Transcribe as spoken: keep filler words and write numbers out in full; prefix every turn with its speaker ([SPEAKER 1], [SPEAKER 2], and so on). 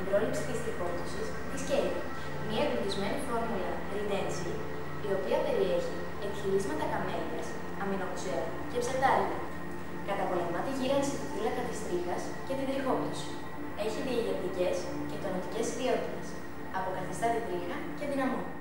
[SPEAKER 1] πρόληψη της τριχόπτωσης, τη σκέλη. Μια εμπλουτισμένη φόρμουλα Ridenzi, η οποία περιέχει εκχυλίσματα καμέλιας, αμινοξέα και ψεντάρια. Καταπολεμά τη γύρανση του θύλακα της τρίχας και την τριχόπτωση. Έχει διαγερτικές και τονωτικές ιδιότητες. Αποκαθιστά την τρίχα και δυναμώνει.